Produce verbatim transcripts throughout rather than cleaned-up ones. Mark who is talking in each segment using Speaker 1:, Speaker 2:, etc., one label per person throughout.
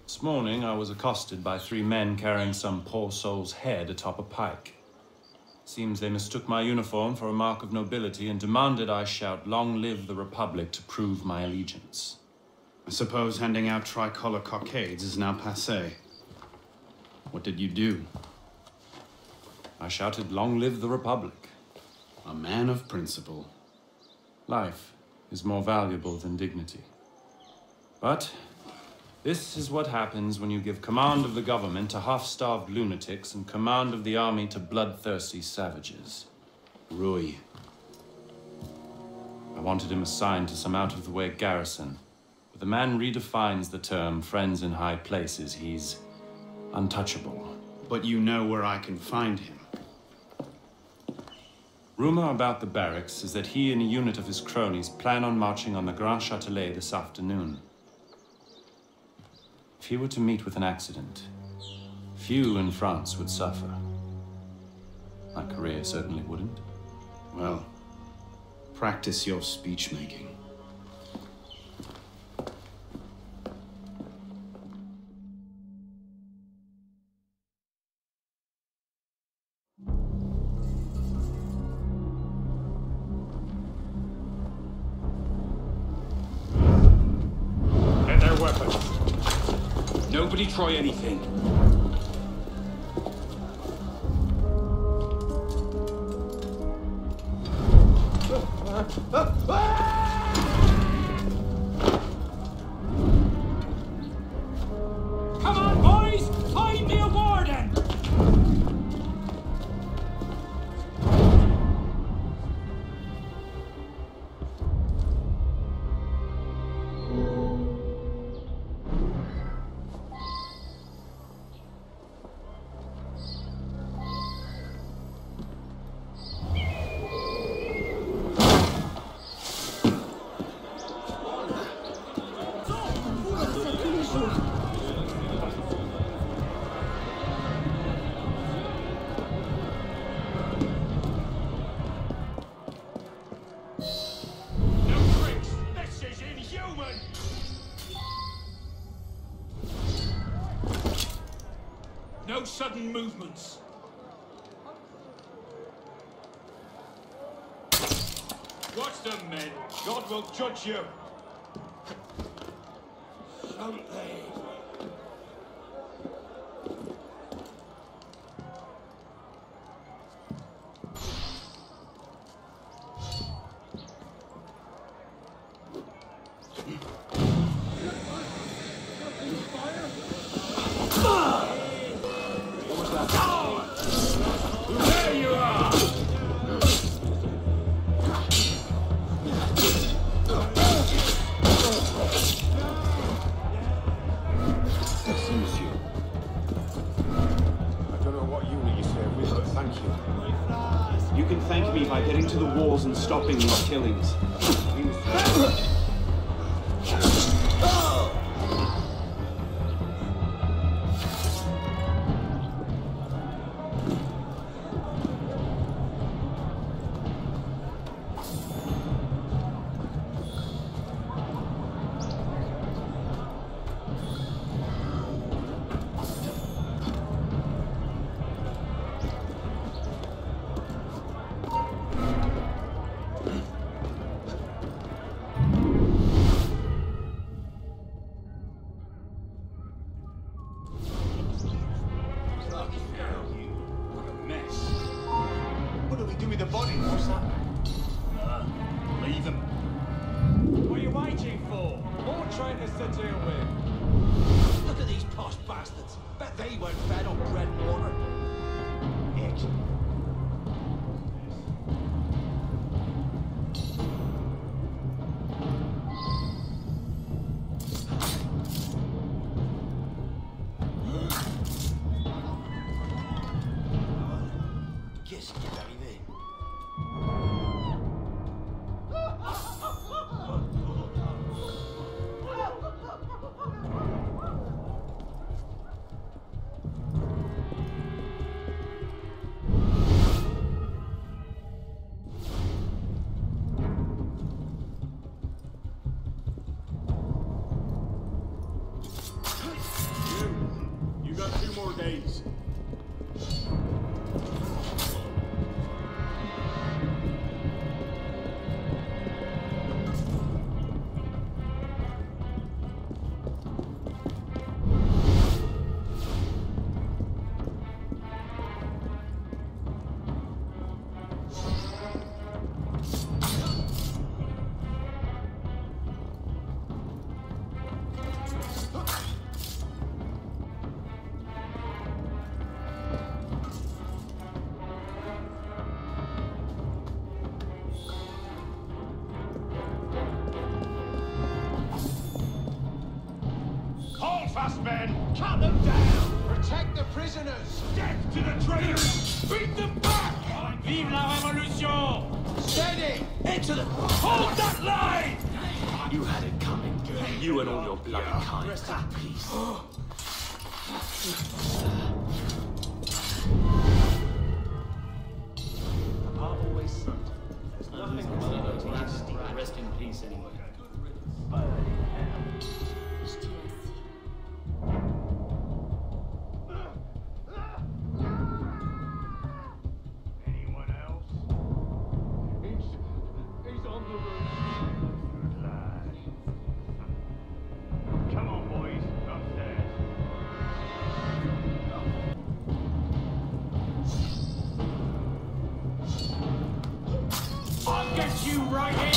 Speaker 1: This morning, I was accosted by three men carrying some poor soul's head atop a pike. Seems they mistook my uniform for a mark of nobility and demanded I shout, "Long live the Republic," to prove my allegiance.
Speaker 2: I suppose handing out tricolor cockades is now passé. What did you do?
Speaker 1: I shouted, "Long live the Republic."
Speaker 2: A man of principle.
Speaker 1: Life is more valuable than dignity. But this is what happens when you give command of the government to half-starved lunatics and command of the army to bloodthirsty savages.
Speaker 2: Rouille.
Speaker 1: I wanted him assigned to some out-of-the-way garrison. But the man redefines the term friends in high places. He's untouchable.
Speaker 2: But you know where I can find him.
Speaker 1: Rumor about the barracks is that he and a unit of his cronies plan on marching on the Grand Châtelet this afternoon. If he were to meet with an accident, few in France would suffer. My career certainly wouldn't.
Speaker 2: Well, practice your speech-making.
Speaker 3: Get their weapons. Nobody try anything. Come on, boys! Find me a warden! No sudden movements. Watch them, men. God will judge you. Don't they?
Speaker 2: You can thank me by getting to the walls and stopping these killings.
Speaker 3: The body, what's that? Uh, leave them. What are you waiting for? More traitors to deal with. Look at these posh bastards. Bet they weren't fed on bread and water. Ick. Qu'est-ce qui est arrivé? more days.
Speaker 4: Men, cut them down!
Speaker 3: Protect the prisoners!
Speaker 4: Death to the traitors! Beat them back!
Speaker 3: Vive la Révolution! Steady! Into the...
Speaker 4: Hold that line!
Speaker 5: You had it coming. You and all your bloody kind. Rest in peace.
Speaker 3: I'll always sit. There's nothing wrong with nasty.
Speaker 5: Rest in peace anyway.
Speaker 4: Anyone else?
Speaker 3: He's... he's on the roof.
Speaker 4: Good lad. Come on, boys. Upstairs.
Speaker 3: I'll get you right in!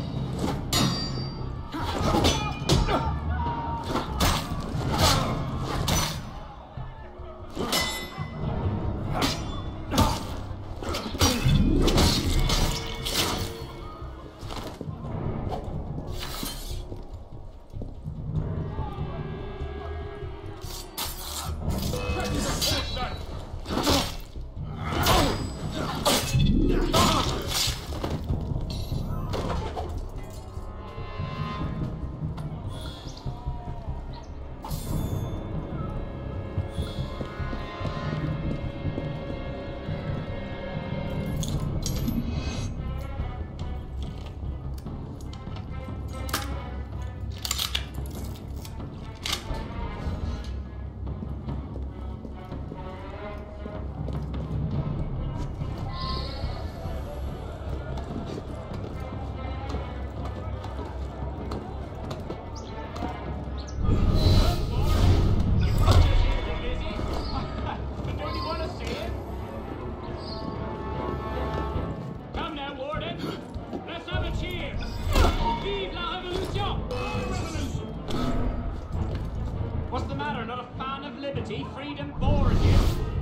Speaker 3: What's the matter? Not a fan of liberty? Freedom bores you?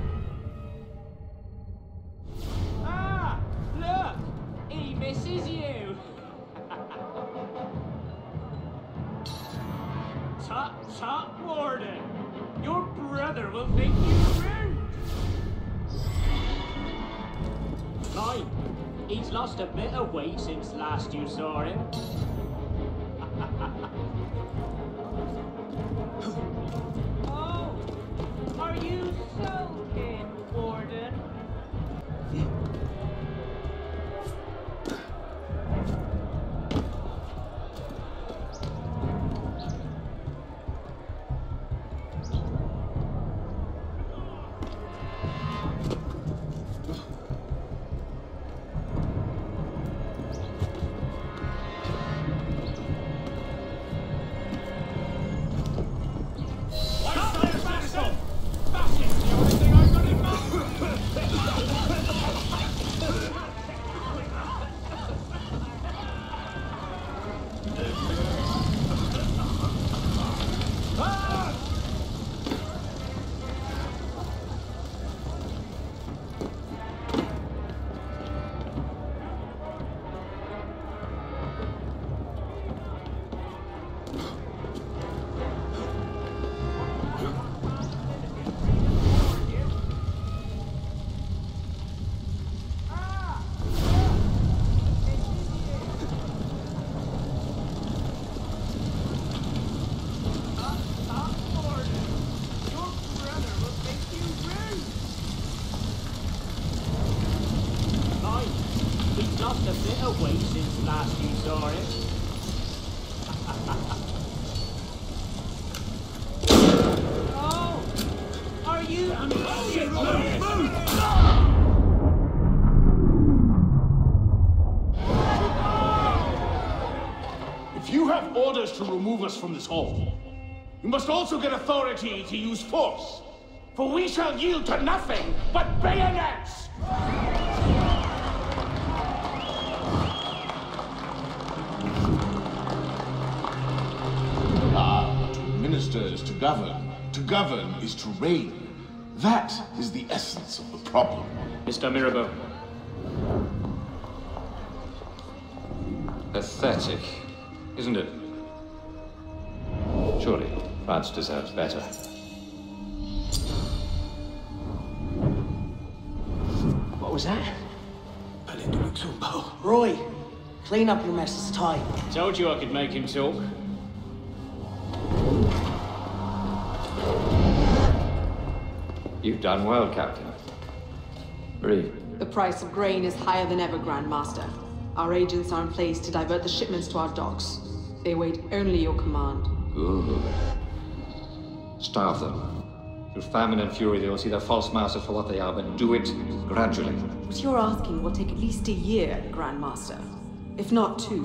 Speaker 3: Ah! Look! He misses you! Tut tut, Warden! Your brother will think you rude! Fine. He's lost a bit of weight since last you saw him. Oh, are you sulking, Warden?
Speaker 6: If you have orders to remove us from this hall, you must also get authority to use force. For we shall yield to nothing but bayonets! Ah, to administer is to govern. To govern is to reign. That is the essence of the problem.
Speaker 5: Mister Mirabeau. Pathetic, isn't it? Surely France deserves better.
Speaker 7: What was that? Roy, clean up your mess, it's time.
Speaker 5: Told you I could make him talk. You've done well, Captain. Rouille.
Speaker 8: The price of grain is higher than ever, Grand Master. Our agents are in place to divert the shipments to our docks. They await only your command.
Speaker 5: Good. Starve them. Through famine and fury, they will see their false masters for what they are, but do it gradually.
Speaker 8: What you're asking will take at least a year, Grand Master. If not two.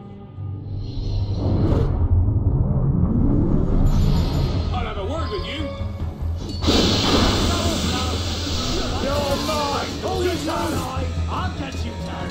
Speaker 3: I'll have a word with you. You're mine! Hold it down! I'll get you down!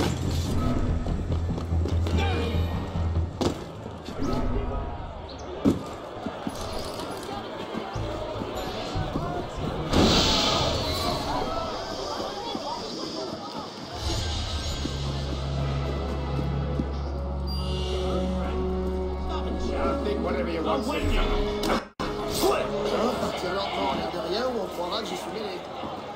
Speaker 6: Think whatever you want.
Speaker 3: I'm waiting!
Speaker 9: À partir de là, on regarde rien ou on croira que j'ai fumé les...